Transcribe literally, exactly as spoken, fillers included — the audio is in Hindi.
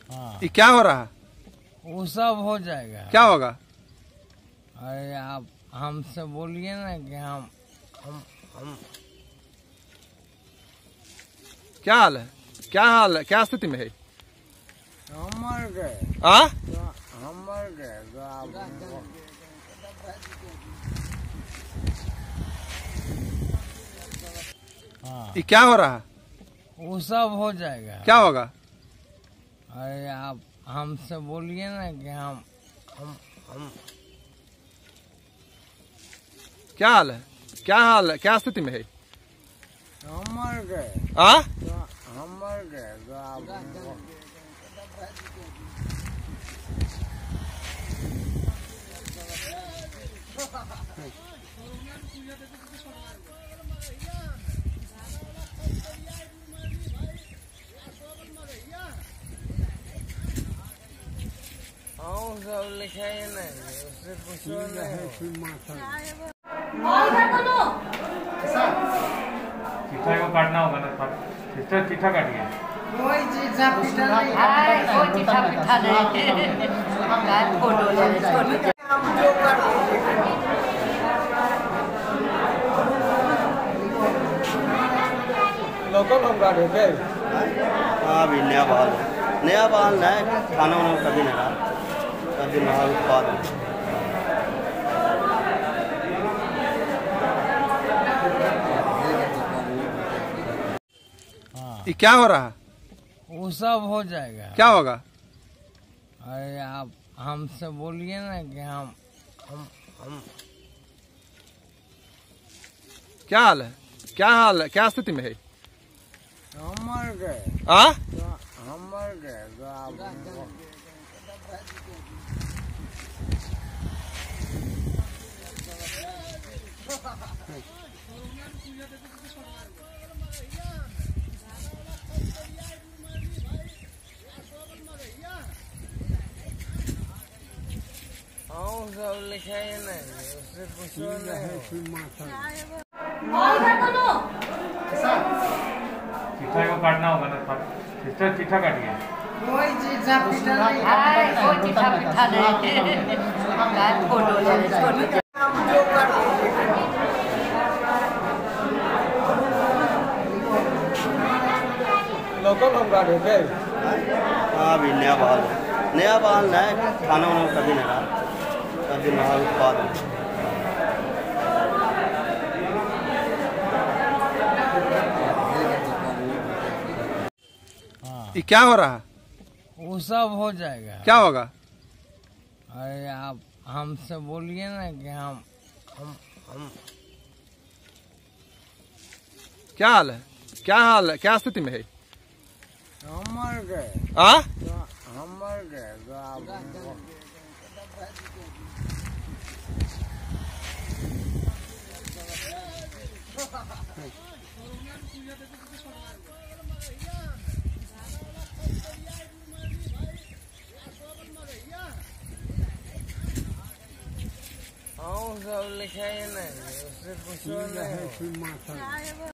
हाँ। ये क्या हो रहा है? वो सब हो जाएगा। क्या होगा? अरे आप हमसे बोलिए ना कि हम हम हम क्या हाल है? क्या हाल है? क्या स्थिति में है? हम मर गए। आ? हम मर गए तो आप हाँ। ये क्या हो रहा है? वो सब हो जाएगा। क्या होगा? अरे आप हमसे बोलिए ना कि हम हम हम क्या हाल है? क्या हाल है? क्या स्थिति में है? हम मर गए। आ? हम मर गए तो आप हाँ सब लिखा है नहीं, उससे कुछ नहीं। चिट्ठा को काटना होगा ना। चिट्ठा चिट्ठा काटिए। कोई चिट्ठा पिट्ठा नहीं है, कोई चिट्ठा पिट्ठा नहीं। काय फोटो ले फोटो हम जो कर लोकल हम गाड़ी पे। हाँ अभी नया बहाल नया बहाल नया खाना वाना कभी नहीं रहा, कभी नया उत्पाद। ये क्या हो रहा है? वो सब हो जाएगा। क्या होगा? अरे आप हमसे बोलिए ना कि हम हम हम क्या हाल है? क्या हाल है? क्या स्थिति में है? हम मर गए। आ? हम मर गए तो आप हाँ सब लिखा है नहीं, उससे कुछ नहीं। चिट्ठा को काटना होगा ना। चिट्ठा चिट्ठा काटिए। कोई चिट्ठा पिट्ठा नहीं है, कोई चिट्ठा पिट्ठा नहीं। काय फोटो ले फोटो हम जो कर लोकल हम गाड़ी पे। हाँ अभी नया बहाल नया बहाल नया खाना वाना कभी नहीं रहा, कभी नया उत्पाद। ये क्या हो रहा है? वो सब हो जाएगा। क्या होगा? अरे आप हमसे बोलिए ना कि हम हम हम क्या हाल है? क्या हाल है? क्या स्थिति में है? हम मर गए। आ? हम मर गए तो आप हाँ सब लिखा है नहीं, उससे कुछ नहीं।